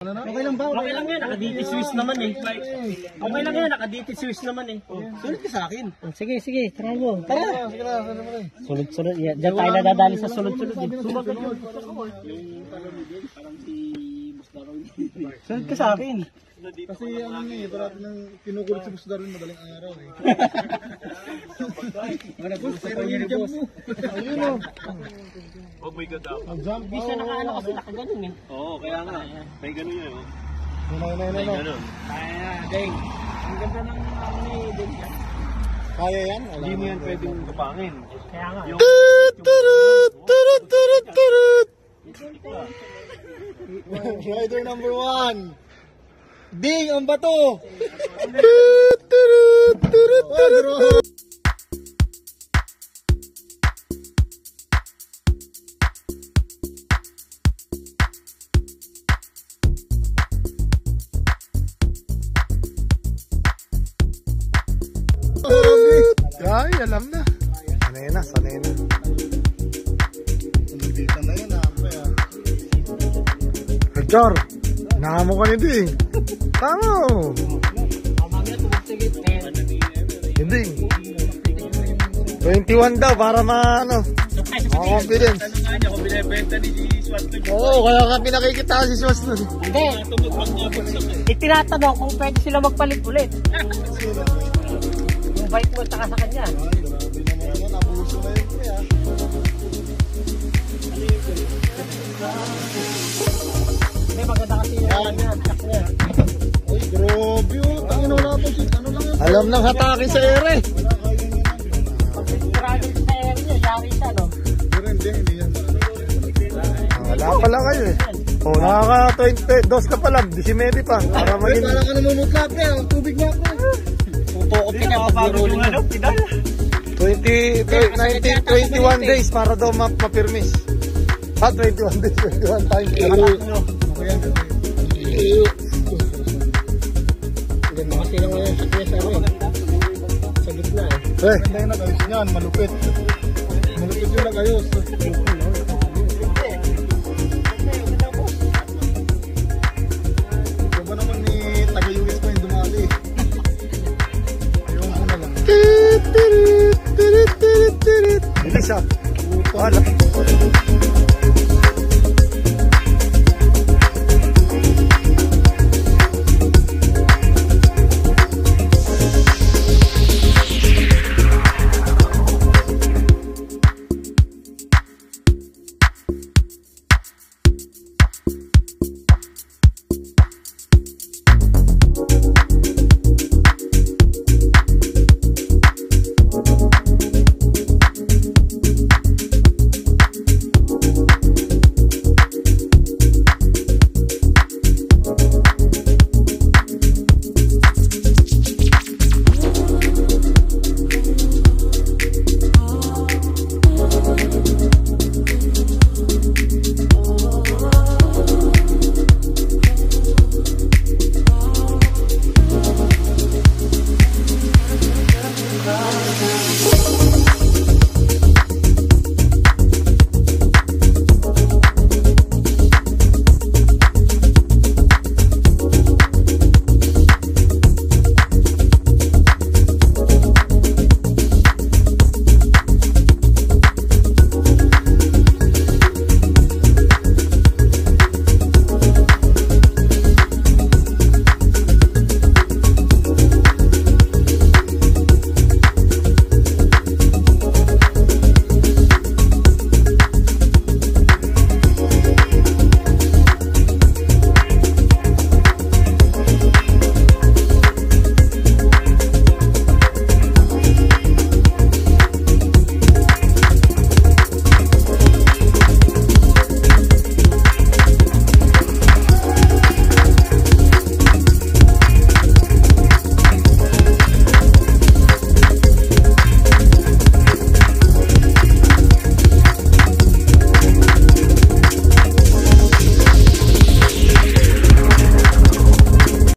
Okay lang ba? Okay lang yan, naka-DT Swiss naman eh. Okay lang yan, naka-DT Swiss naman eh. Sunod ka sa akin. Sige, sige, try mo. Tara. Sige na, sunod mo rin. Sunod-sunod, yan. Diyan tayo nadadali sa sunod-sunod. Sumagot yun. Sunod ka sa akin. Kasi ano nga eh, parang nang kinukulit si Boss Darwin madaling araw eh. Ano boss, pero yun jump mo. Ayun o. Oh my God daw. Jump. Hindi siya nakaano kasi nakaganon eh. Oo, kaya nga. May ganun yun oh. May ganun. Kaya, Deng. Ang ganda ng ano ni Deng yan. Kaya yan? Hindi mo yan pwedeng kapangin. Kaya nga. Rider number 1. Ding ang bato. Ay, alam na. Sanay na, sanay na. Dito na yun ah. Richar, namo ka ni Ding. Tama. Mamaya tumugtigit eh. Hindi. 21 daw para maano. Confidence. Ano nga niya kung binibenta ni Swat na Oo, kaya ka pinakikita si Swas nun. Hindi. Itinatanong kung pwede sila magpalit ulit. Yung bike mo tsaka sa kanya. Grabe naman naman, abuso na yun kaya. Hindi, maganda kasi yung ano niya, track niya. Uy, grabe oh. Tangin wala po si ano lang yun. Alam ng hatake sa ere. Pag travel sa area niya, yari siya, no? Hindi yan. Wala pala kayo eh. Oh, nakaka 22 ka pa lang, 19 pa. Para Uy, maging parang ka namumutlap eh. Ang tubig na ako. Pupo ko Nakapagod yung ano, pedal. 21 days para daw mapirmis. 21 days, 21 times. Okay yan. Ganda kasi lang ngayon sa kanya sa amin. Sa gitna eh. Eh, Ganda yung nag-ayos niyan, malupit. Malupit yung nag-ayos.